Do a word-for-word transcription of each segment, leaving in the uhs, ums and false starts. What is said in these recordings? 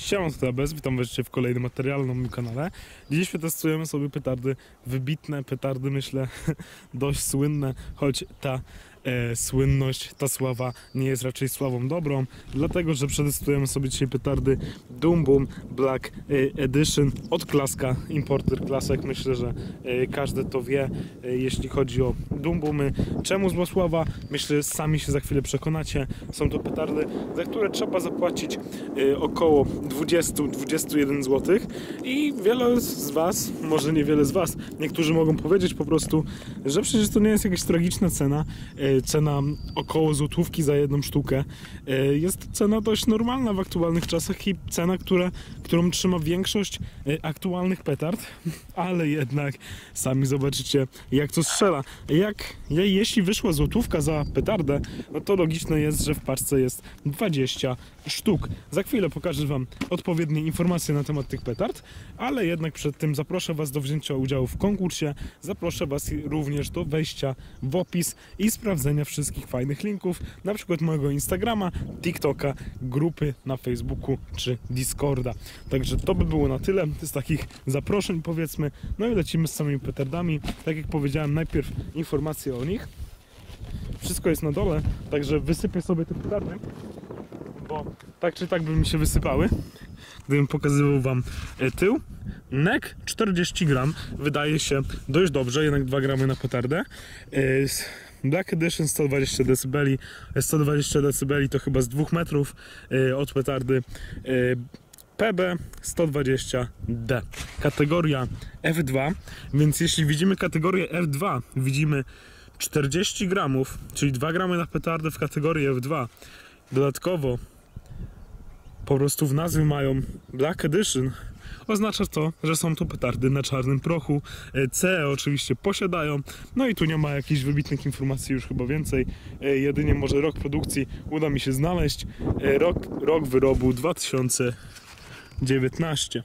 Siema, to Bez, witam was w kolejnym materiale na moim kanale. Dziś przetestujemy sobie petardy, wybitne petardy, myślę, dość słynne, choć ta e, słynność, ta sława nie jest raczej sławą dobrą, dlatego, że przetestujemy sobie dzisiaj petardy Doom Boom Black Edition od Klaska, importer Klasek. Myślę, że e, każdy to wie, e, jeśli chodzi o Doom Boomy. Czemu zła sława? Myślę, że sami się za chwilę przekonacie. Są to petardy, za które trzeba zapłacić e, około dwadzieścia do dwudziestu jeden złotych i wiele z was, może niewiele z was, niektórzy mogą powiedzieć po prostu, że przecież to nie jest jakaś tragiczna cena. Cena około złotówki za jedną sztukę. Jest to cena dość normalna w aktualnych czasach i cena, która, którą trzyma większość aktualnych petard, ale jednak sami zobaczycie, jak to strzela. Jak, jeśli wyszła złotówka za petardę, no to logiczne jest, że w paczce jest dwadzieścia sztuk. Za chwilę pokażę wam odpowiednie informacje na temat tych petard, ale jednak przed tym zaproszę was do wzięcia udziału w konkursie, zaproszę was również do wejścia w opis i sprawdzenia wszystkich fajnych linków, na przykład mojego Instagrama, TikToka, grupy na Facebooku czy Discorda. Także to by było na tyle z takich zaproszeń, powiedzmy. No i lecimy z samymi petardami. Tak jak powiedziałem, najpierw informacje o nich. Wszystko jest na dole, także wysypię sobie te petardy, bo tak czy tak by mi się wysypały, gdybym pokazywał wam tył. Nek czterdzieści gram, wydaje się dość dobrze, jednak dwa gramy na petardę. Black Edition sto dwadzieścia decybeli, sto dwadzieścia decybeli to chyba z dwóch metrów od petardy. P B sto dwadzieścia D, kategoria F dwa, więc jeśli widzimy kategorię F dwa, widzimy czterdzieści gramów, czyli dwa gramy na petardę w kategorii F dwa. Dodatkowo po prostu w nazwie mają Black Edition. Oznacza to, że są to petardy na czarnym prochu. C E oczywiście posiadają. No i tu nie ma jakichś wybitnych informacji już chyba więcej. Jedynie może rok produkcji uda mi się znaleźć. Rok, rok wyrobu dwa tysiące dziewiętnasty.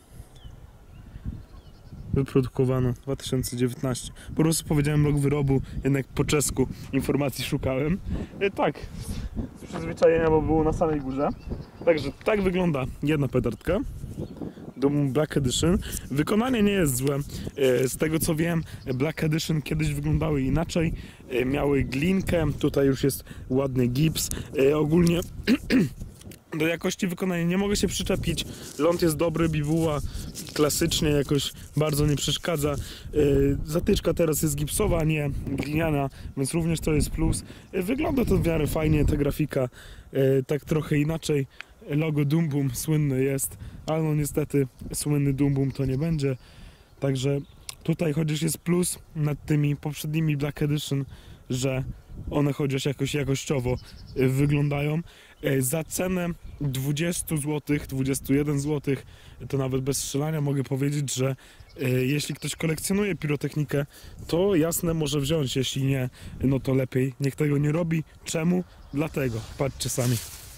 Wyprodukowano dwa tysiące dziewiętnasty. Po prostu powiedziałem rok wyrobu, jednak po czesku informacji szukałem. E, tak, z przyzwyczajenia, bo było na samej górze. Także tak wygląda jedna petardka Doom Black Edition. Wykonanie nie jest złe. E, z tego co wiem, Black Edition kiedyś wyglądały inaczej. E, miały glinkę, tutaj już jest ładny gips. E, ogólnie do jakości wykonania nie mogę się przyczepić. Ląd jest dobry, bibuła klasycznie jakoś bardzo nie przeszkadza. Yy, zatyczka teraz jest gipsowa, nie gliniana, więc również to jest plus. Yy, wygląda to w miarę fajnie, ta grafika yy, tak trochę inaczej. Logo Doom Boom słynne jest, ale no niestety słynny Doom Boom to nie będzie. Także tutaj chociaż jest plus nad tymi poprzednimi Black Edition, że one chociaż jakoś jakościowo yy, wyglądają. Za cenę dwadzieścia złotych, dwadzieścia jeden złotych, to nawet bez strzelania mogę powiedzieć, że jeśli ktoś kolekcjonuje pirotechnikę, to jasne może wziąć, jeśli nie, no to lepiej niech tego nie robi. Czemu? Dlatego, patrzcie sami.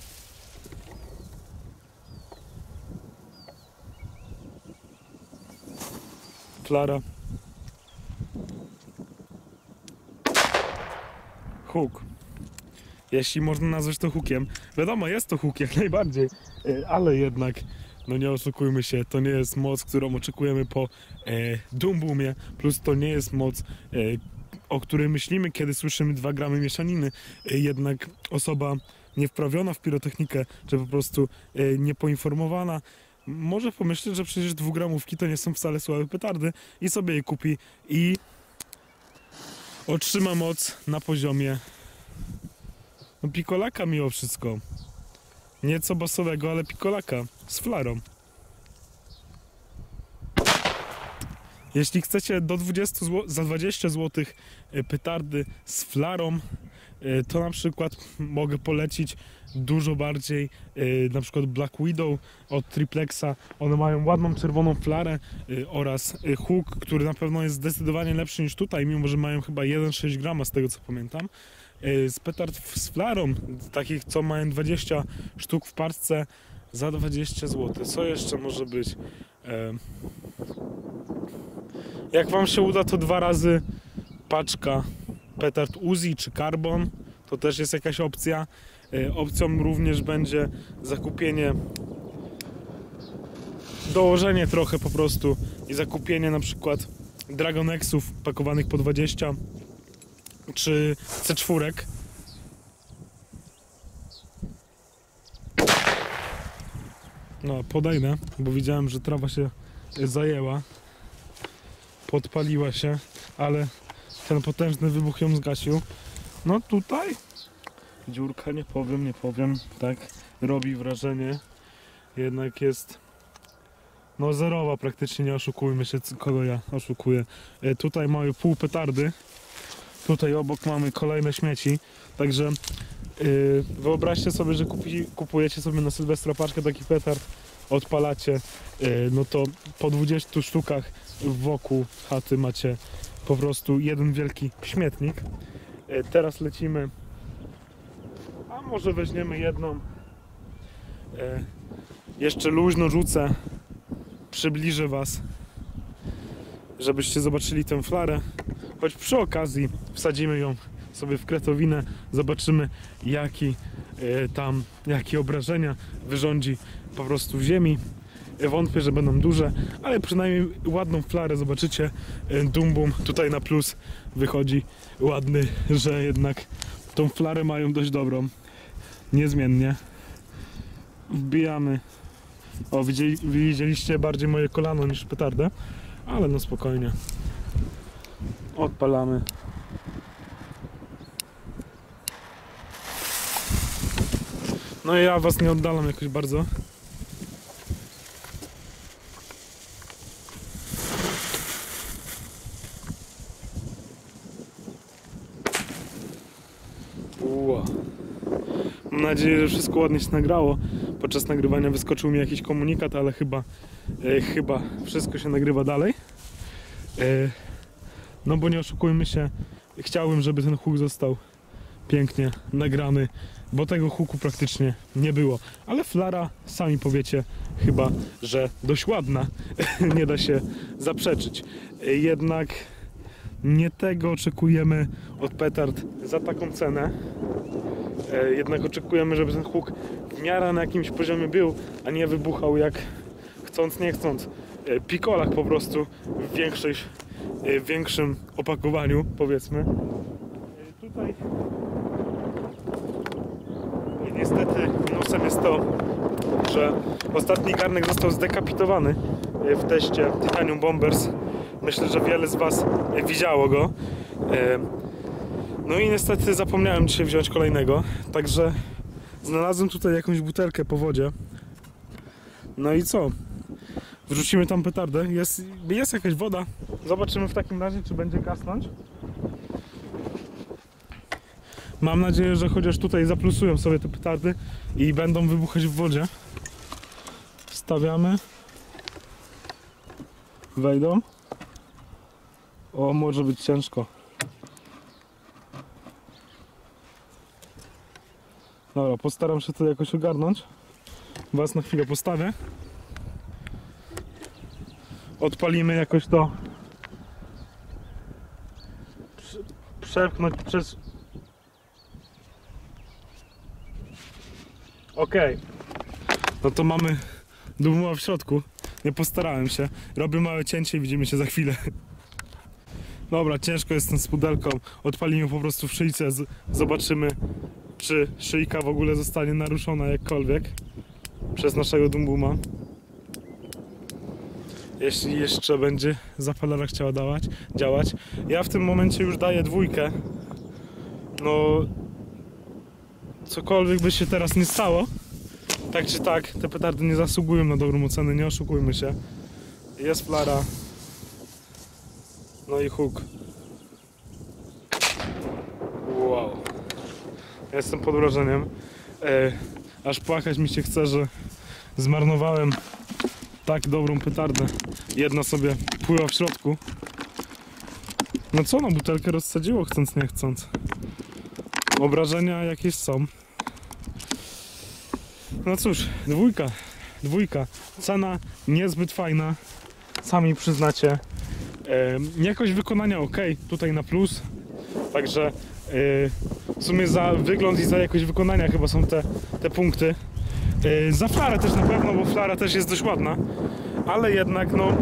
Flara. Huk. Jeśli można nazwać to hukiem. Wiadomo, jest to huk jak najbardziej, ale jednak, no nie oszukujmy się, to nie jest moc, którą oczekujemy po e, Doom Boomie, plus to nie jest moc, e, o której myślimy, kiedy słyszymy dwa gramy mieszaniny. E, jednak osoba niewprawiona w pirotechnikę, czy po prostu e, niepoinformowana, może pomyśleć, że przecież dwugramówki to nie są wcale słabe petardy i sobie je kupi i otrzyma moc na poziomie no pikolaka mimo wszystko. Nieco basowego, ale pikolaka z flarą. Jeśli chcecie do dwudziestu zł, za dwadzieścia złotych petardy z flarą, to na przykład mogę polecić dużo bardziej na przykład Black Widow od Triplexa. One mają ładną czerwoną flarę oraz huk, który na pewno jest zdecydowanie lepszy niż tutaj, mimo że mają chyba jeden przecinek sześć grama z tego co pamiętam. Z petard z flarą, takich co mają dwadzieścia sztuk w parce, za dwadzieścia złotych. Co jeszcze może być? Jak wam się uda, to dwa razy paczka petard Uzi czy Carbon, to też jest jakaś opcja. Opcją również będzie zakupienie dołożenie trochę po prostu i zakupienie na przykład Dragonexów pakowanych po dwadzieścia czy C cztery. No, podejdę, bo widziałem, że trawa się zajęła, podpaliła się, ale ten potężny wybuch ją zgasił. No tutaj dziurka, nie powiem, nie powiem, tak, robi wrażenie, jednak jest no zerowa praktycznie, nie oszukujmy się, kogo ja oszukuję. E, tutaj mamy pół petardy, tutaj obok mamy kolejne śmieci, także yy, wyobraźcie sobie, że kupi, kupujecie sobie na Sylwestra paczkę taki petard, odpalacie, yy, no to po dwudziestu sztukach wokół chaty macie po prostu jeden wielki śmietnik. Yy, teraz lecimy, a może weźmiemy jedną, yy, jeszcze luźno rzucę, przybliżę was, żebyście zobaczyli tę flarę, choć przy okazji wsadzimy ją sobie w kretowinę, zobaczymy jaki y, tam, jakie obrażenia wyrządzi po prostu w ziemi. Wątpię, że będą duże, ale przynajmniej ładną flarę zobaczycie. y, Dum Bum tutaj na plus wychodzi ładny, że jednak tą flarę mają dość dobrą, niezmiennie. Wbijamy. O, widzieli, widzieliście bardziej moje kolano niż petardę, ale no spokojnie. Odpalamy. No i ja was nie oddalam jakoś bardzo. Ua. Mam nadzieję, że wszystko ładnie się nagrało. Podczas nagrywania wyskoczył mi jakiś komunikat, ale chyba, e, chyba wszystko się nagrywa dalej. E, no bo nie oszukujmy się, chciałbym, żeby ten huk został pięknie nagrany, bo tego huku praktycznie nie było. Ale flara, sami powiecie chyba, że dość ładna, nie da się zaprzeczyć. E, jednak nie tego oczekujemy od petard za taką cenę. E, jednak oczekujemy, żeby ten huk w miarę na jakimś poziomie był, a nie wybuchał jak chcąc nie chcąc e, pikolach po prostu w, większej, e, w większym opakowaniu, powiedzmy. E, tutaj i niestety minusem jest to, że ostatni garnek został zdekapitowany e, w teście Titanium Bombers. Myślę, że wiele z was e, widziało go. E, No i niestety zapomniałem dzisiaj wziąć kolejnego, także znalazłem tutaj jakąś butelkę po wodzie. No i co? Wrzucimy tam petardę, jest, jest jakaś woda, zobaczymy w takim razie, czy będzie gasnąć. Mam nadzieję, że chociaż tutaj zaplusują sobie te petardy i będą wybuchać w wodzie. Wstawiamy. Wejdą. O, może być ciężko. Dobra, postaram się to jakoś ogarnąć. Was na chwilę postawię. Odpalimy jakoś to. Przepchnąć przez... Okej. No to mamy Duma w środku. Nie postarałem się. Robię małe cięcie i widzimy się za chwilę. Dobra, ciężko jest z pudelką. Odpalimy po prostu w szyjce. Zobaczymy, czy szyjka w ogóle zostanie naruszona jakkolwiek przez naszego Dumbuma. Jeśli jeszcze będzie zapalara chciała dawać, działać. Ja w tym momencie już daję dwójkę. No, cokolwiek by się teraz nie stało, tak czy tak, te petardy nie zasługują na dobrą ocenę, nie oszukujmy się. Jest flara. No i huk. Wow. Jestem pod wrażeniem. E, aż płakać mi się chce, że zmarnowałem tak dobrą petardę. Jedna sobie pływa w środku. No co, no butelkę rozsadziło chcąc nie chcąc. Obrażenia jakieś są. No cóż, dwójka. Dwójka. Cena niezbyt fajna. Sami przyznacie. E, jakość wykonania ok, tutaj na plus. Także e, w sumie za wygląd i za jakość wykonania chyba są te, te punkty. E, za flarę też na pewno, bo flara też jest dość ładna. ale jednak no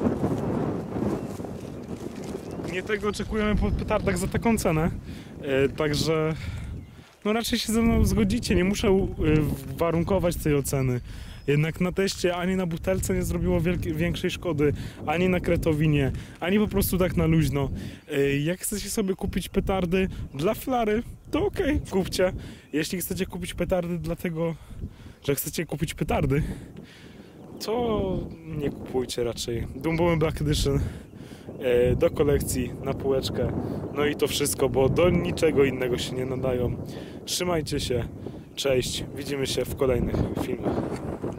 nie tego oczekujemy po petardach za taką cenę, e, także no raczej się ze mną zgodzicie, nie muszę e, warunkować tej oceny. Jednak na teście ani na butelce nie zrobiło wielkiej, większej szkody, ani na kretowinie, ani po prostu tak na luźno. E, jak chcecie sobie kupić petardy dla flary, to okej, okay, kupcie. Jeśli chcecie kupić petardy dlatego, że chcecie kupić petardy, to nie kupujcie raczej. Dumbowy Black Edition do kolekcji, na półeczkę, no i to wszystko, bo do niczego innego się nie nadają. Trzymajcie się, cześć, widzimy się w kolejnych filmach.